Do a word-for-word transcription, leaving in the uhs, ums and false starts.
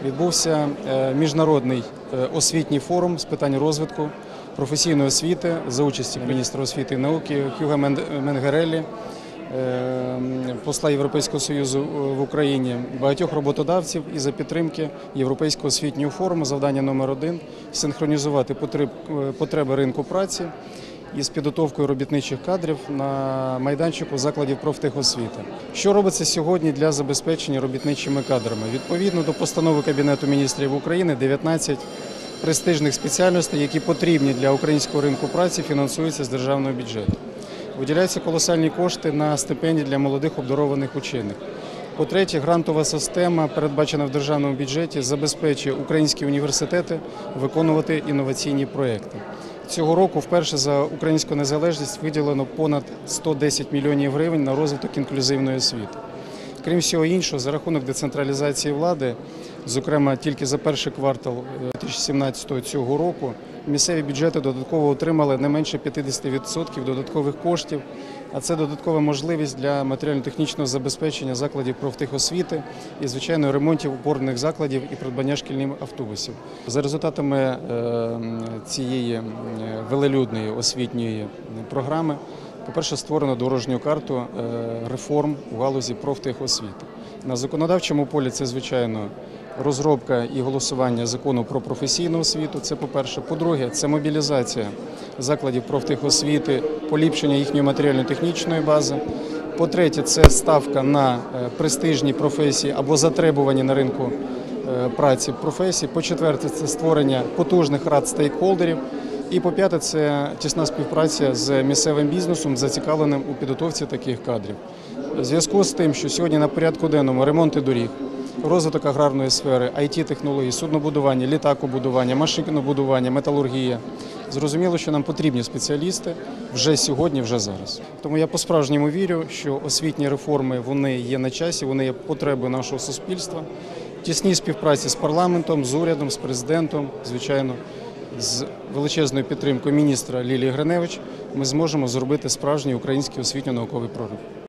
відбувся міжнародний освітній форум з питань розвитку професійної освіти за участі міністра освіти і науки Хьюга Менгереллі, посла Європейського Союзу в Україні, багатьох роботодавців і за підтримки Європейського освітнього форуму. Завдання номер один – синхронізувати потреби ринку праці із підготовкою робітничих кадрів на майданчику закладів профтехосвіти. Що робиться сьогодні для забезпечення робітничими кадрами? Відповідно до постанови Кабінету міністрів України, дев'ятнадцять престижних спеціальностей, які потрібні для українського ринку праці, фінансуються з державного бюджету. Виділяються колосальні кошти на стипендії для молодих обдарованих учених. По-третє, грантова система, передбачена в державному бюджеті, забезпечує українські університети виконувати інноваційні проекти. Цього року вперше за українську незалежність виділено понад сто десять мільйонів гривень на розвиток інклюзивної освіти. Крім всього іншого, за рахунок децентралізації влади, зокрема тільки за перший квартал дві тисячі сімнадцятого цього року, місцеві бюджети додатково отримали не менше п'ятдесят відсотків додаткових коштів, а це додаткова можливість для матеріально-технічного забезпечення закладів профтехосвіти і, звичайно, ремонтів опорних закладів і придбання шкільних автобусів. За результатами цієї велелюдної освітньої програми, по-перше, створено дорожню карту реформ у галузі профтехосвіти. На законодавчому полі це, звичайно, розробка і голосування закону про професійну освіту, це по-перше. По-друге, це мобілізація закладів профтехосвіти, поліпшення їхньої матеріально-технічної бази. По-третє, це ставка на престижні професії або затребувані на ринку праці професії. По-четверте, це створення потужних рад стейкхолдерів. І по-п'яте, це тісна співпраця з місцевим бізнесом, зацікавленим у підготовці таких кадрів. У зв'язку з тим, що сьогодні на порядку денному ремонти доріг, розвиток аграрної сфери, ай ті-технології, суднобудування, літакобудування, машинобудування, металургія. Зрозуміло, що нам потрібні спеціалісти вже сьогодні, вже зараз. Тому я по-справжньому вірю, що освітні реформи, вони є на часі, вони є потребою нашого суспільства. В тісній співпраці з парламентом, з урядом, з президентом, звичайно, з величезною підтримкою міністра Лілії Гриневич ми зможемо зробити справжній український освітньо-науковий прорив.